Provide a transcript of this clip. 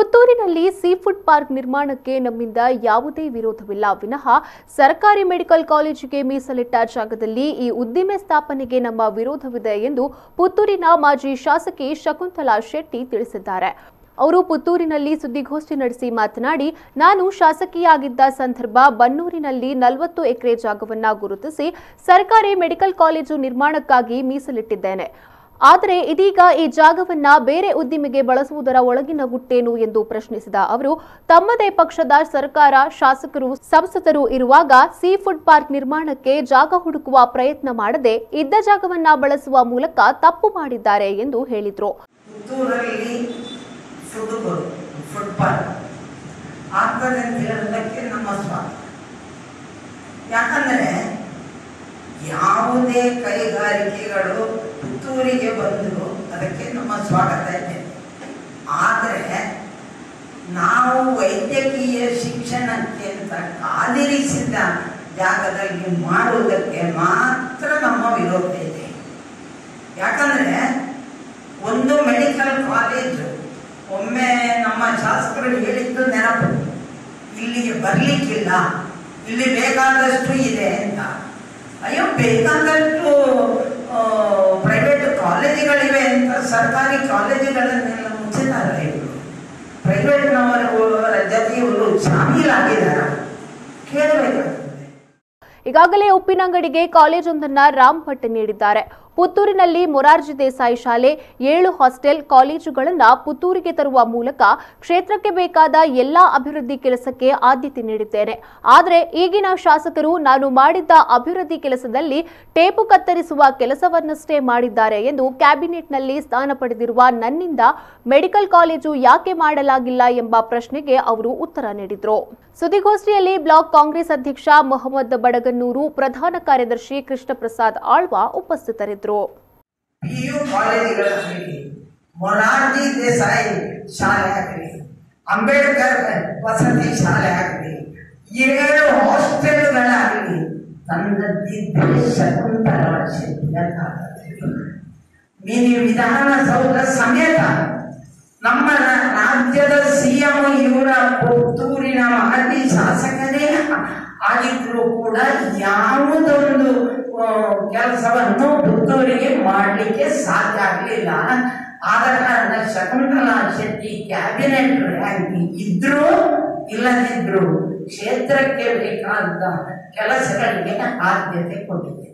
ಪುತ್ತೂರಿನಲ್ಲಿ seafood park ನಿರ್ಮಾಣಕ್ಕೆ ನಮ್ಮಿಂದ ಯಾವುದೇ ವಿರೋಧವಿಲ್ಲ ವಿನಃ ಸರ್ಕಾರಿ ಮೆಡಿಕಲ್ ಕಾಲೇಜಿಗೆ ಮೀಸಲಿಟ್ಟ ಜಾಗದಲ್ಲಿ ಈ ಉದ್ದಿಮೆ ಸ್ಥಾಪನೆಗೆ ನಮ್ಮ ವಿರೋಧವಿದೆ ಎಂದು ಪುತ್ತೂರಿನ ಮಾಜಿ ಶಾಸಕಿ ಶಕುಂತಲಾ ಶೆಟ್ಟಿ ತಿಳಿಸಿದ್ದಾರೆ. ಅವರು ಪುತ್ತೂರಿನಲ್ಲಿ ಸುದ್ದಿಗೋಷ್ಠಿ ನಡೆಸಿ ಮಾತನಾಡಿ, ನಾನು ಶಾಸಕಿಯಾಗಿದ್ದ ಸಂದರ್ಭ ಬನ್ನೂರಿನಲ್ಲಿ 40 ಎಕರೆ ಜಾಗವನ್ನು ಗುರುತಿಸಿ ಸರ್ಕಾರಿ ಮೆಡಿಕಲ್ ಕಾಲೇಜು ನಿರ್ಮಾಣಕ್ಕಾಗಿ ಮೀಸಲಿಟ್ಟಿದ್ದೇನೆ. ಆದರೆ ಇದೀಗ ಈ ಜಾಗವನ್ನ ಬೇರೆ ಉದ್ದಿಮೆಗೆ ಬಳಸುವುದರ ಒಳಗಿನ ಗುಟ್ಟೇನು ಎಂದು ಪ್ರಶ್ನಿಸಿದ ಅವರು, ತಮ್ಮದೇ ಪಕ್ಷದ ಸರ್ಕಾರ, ಶಾಸಕರು, ಸಂಸದರು ಇರುವಾಗ ಸೀಫುಡ್ ಪಾರ್ಕ್ ನಿರ್ಮಾಣಕ್ಕೆ ಜಾಗ ಹುಡುಕುವ ಪ್ರಯತ್ನ ಮಾಡದೆ ಇದ್ದ ಜಾಗವನ್ನ ಬಳಸುವ ಮೂಲಕ ತಪ್ಪು ಮಾಡಿದ್ದಾರೆ ಎಂದು ಹೇಳಿದರು. ಯಾವುದೇ ಕೈಗಾರಿಕೆಗಳು ಪುತ್ತೂರಿಗೆ ಬಂದರೂ ಅದಕ್ಕೆ ನಮ್ಮ ಸ್ವಾಗತ ಇದೆ. ಆದರೆ ನಾವು ವೈದ್ಯಕೀಯ ಶಿಕ್ಷಣಕ್ಕೆ ಅಂತ ಕಾದಿರಿಸಿದ ಜಾಗದಲ್ಲಿ ಮಾಡುವುದಕ್ಕೆ ಮಾತ್ರ ನಮ್ಮ ವಿರೋಧ ಇದೆ. ಯಾಕಂದ್ರೆ ಒಂದು ಮೆಡಿಕಲ್ ಕಾಲೇಜು, ಒಮ್ಮೆ ನಮ್ಮ ಶಾಸಕರು ಹೇಳಿದ್ದು ನೆನಪು, ಇಲ್ಲಿಗೆ ಬರ್ಲಿಕ್ಕಿಲ್ಲ, ಇಲ್ಲಿ ಬೇಕಾದಷ್ಟು ಇದೆ ಅಂತ. ಅಯ್ಯೋ, ಬೇಕಾದಷ್ಟು ಪ್ರೈವೇಟ್ ಕಾಲೇಜುಗಳಿವೆ ಅಂತ ಸರ್ಕಾರಿ ಕಾಲೇಜುಗಳನ್ನೆಲ್ಲ ಮುಚ್ಚಿದ್ದಾರೆ. ಇವರು ಪ್ರೈವೇಟ್ನವರ ಜೊತೆ ಇವರು ಶಾಮೀಲಾಗಿದ್ದಾರೆ. ಕೇಳಬೇಕಾಗ್ತದೆ. ಈಗಾಗಲೇ ಉಪ್ಪಿನಂಗಡಿಗೆ ಕಾಲೇಜೊಂದನ್ನು ರಾಮ್ ಭಟ್ ನೀಡಿದ್ದಾರೆ. ಪುತ್ತೂರಿನಲ್ಲಿ ಮೊರಾರ್ಜಿ ದೇಸಾಯಿ ಶಾಲೆ, 7 ಹಾಸ್ಟೆಲ್, ಕಾಲೇಜುಗಳನ್ನು ಪುತ್ತೂರಿಗೆ ತರುವ ಮೂಲಕ ಕ್ಷೇತ್ರಕ್ಕೆ ಬೇಕಾದ ಎಲ್ಲಾ ಅಭಿವೃದ್ಧಿ ಕೆಲಸಕ್ಕೆ ಆದ್ಯತೆ ನೀಡಿದ್ದೇನೆ. ಆದರೆ ಈಗಿನ ಶಾಸಕರು ನಾನು ಮಾಡಿದ್ದ ಅಭಿವೃದ್ಧಿ ಕೆಲಸದಲ್ಲಿ ಟೇಪು ಕತ್ತರಿಸುವ ಕೆಲಸವನ್ನಷ್ಟೇ ಮಾಡಿದ್ದಾರೆ ಎಂದು ಕ್ಯಾಬಿನೆಟ್ನಲ್ಲಿ ಸ್ಥಾನ ಪಡೆದಿರುವ ನನ್ನಿಂದ ಮೆಡಿಕಲ್ ಕಾಲೇಜು ಯಾಕೆ ಮಾಡಲಾಗಿಲ್ಲ ಎಂಬ ಪ್ರಶ್ನೆಗೆ ಅವರು ಉತ್ತರ ನೀಡಿದರು. ಸುದ್ದಿಗೋಷ್ಠಿಯಲ್ಲಿ ಬ್ಲಾಕ್ ಕಾಂಗ್ರೆಸ್ ಅಧ್ಯಕ್ಷ ಮೊಹಮ್ಮದ್ ಬಡಗನ್ನೂರು, ಪ್ರಧಾನ ಕಾರ್ಯದರ್ಶಿ ಕೃಷ್ಣಪ್ರಸಾದ್ ಆಳ್ವ ಉಪಸ್ಥಿತರಿದ್ದರು. PU ಕಾಲೇಜುಗಳಾಗಲಿ, ಮೊರಾರ್ಜಿ ದೇಸಾಯಿ ಶಾಲೆ ಆಗಲಿ, ಅಂಬೇಡ್ಕರ್ ವಸತಿ ಶಾಲೆ ಆಗಲಿ, 7 ಹಾಸ್ಟೆಲ್ಗಳಾಗಲಿ ತಂದದ್ದಿದ್ದರೆ ಶಕುಂತಲಾ ಶೆಟ್ಟಿಯ ಕಾಲದಲ್ಲಿ ಮಿನಿ ವಿಧಾನಸೌಧ ಸಮೇತ ನಮ್ಮ ರಾಜ್ಯದ CM ಇವರ ಪುತ್ತೂರಿನ ಮಾಜಿ ಶಾಸಕರೇ ಆಗಿದ್ರು ಕೂಡ ಯಾವುದೊಂದು ಕೆಲಸವನ್ನು ಪುತ್ತೂರಿಗೆ ಮಾಡಲಿಕ್ಕೆ ಸಾಧ್ಯ ಆಗಲಿಲ್ಲ. ಆದ ಕಾರಣ ಶಕುಂತಲಾ ಶೆಟ್ಟಿ ಕ್ಯಾಬಿನೆಟ್ ರ್ಯಾಂಕ್ ಇದ್ರು ಇಲ್ಲದಿದ್ರು ಕ್ಷೇತ್ರಕ್ಕೆ ಬೇಕಾದ ಕೆಲಸಗಳಿಗೆ ಆದ್ಯತೆ ಕೊಟ್ಟಿದೆ.